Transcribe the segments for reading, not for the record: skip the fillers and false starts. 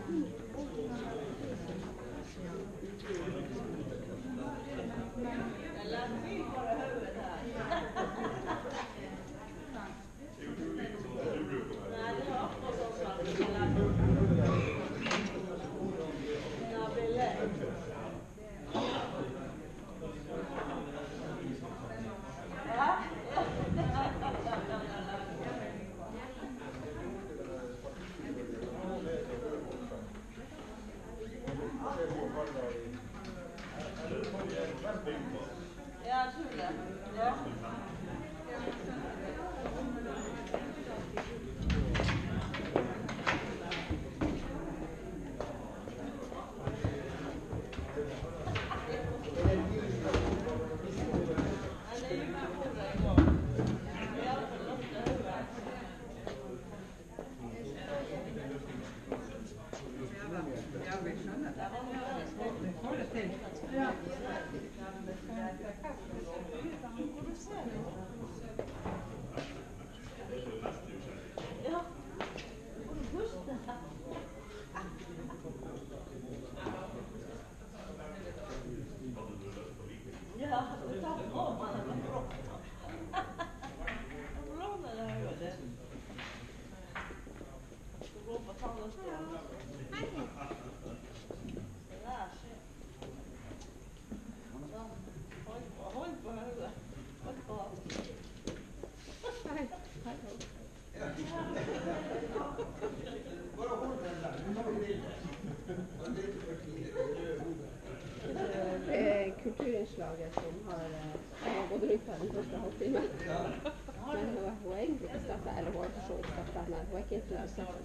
Kulturinnslaget som har gått rundt her den første halvtimen. Men hun er egentlig ikke startet, eller hun har for så vidt startet, men hun er ikke introdusert.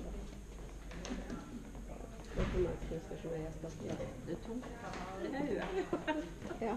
Det er man kunstner som er gjest. Ja. Det er tomt. Det er jo. Ja.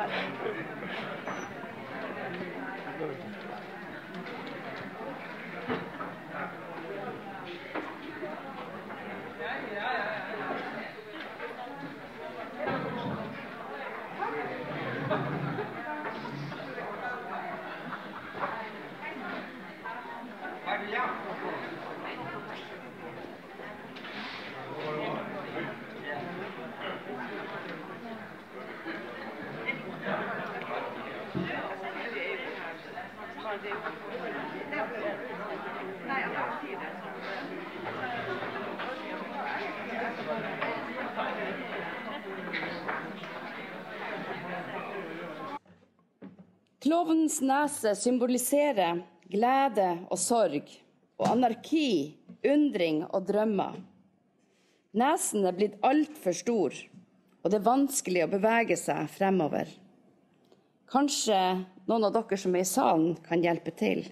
Klovnens nese symboliserer glede og sorg, og anarki, undring og drømmer. Nesen er blitt alt for stor, og det er vanskelig å bevege seg fremover. Kanskje noen av dere som er i salen kan hjelpe til.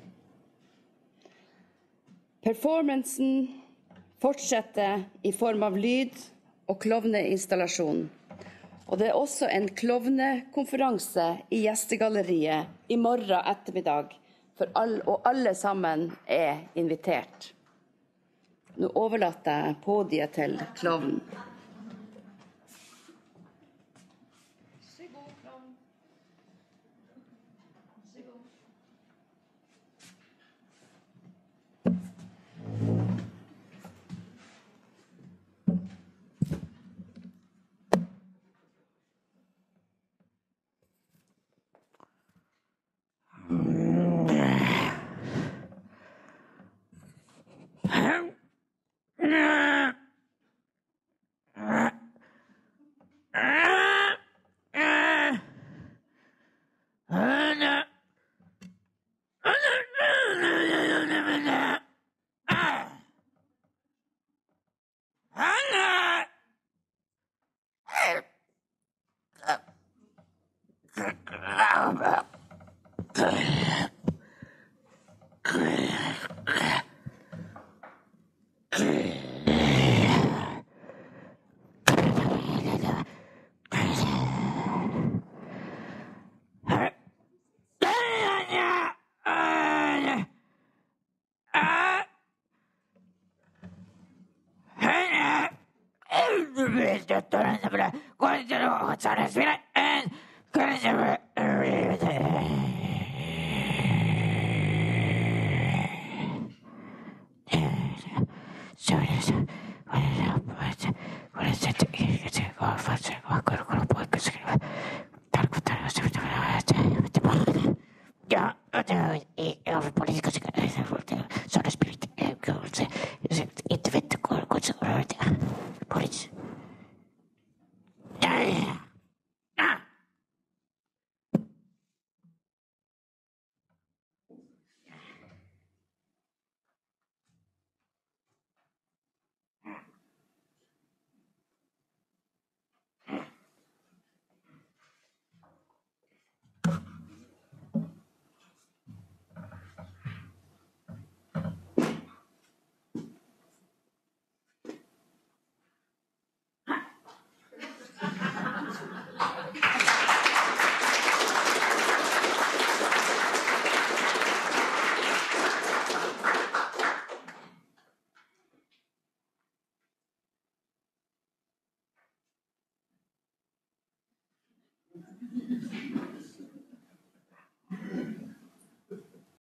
Performancen fortsetter i form av lyd og klovneinstallasjon. Og det er også en klovnekonferanse i gjestegalleriet i morgen ettermiddag, og alle sammen er invitert. Nå overlater jeg podiet til klovnen.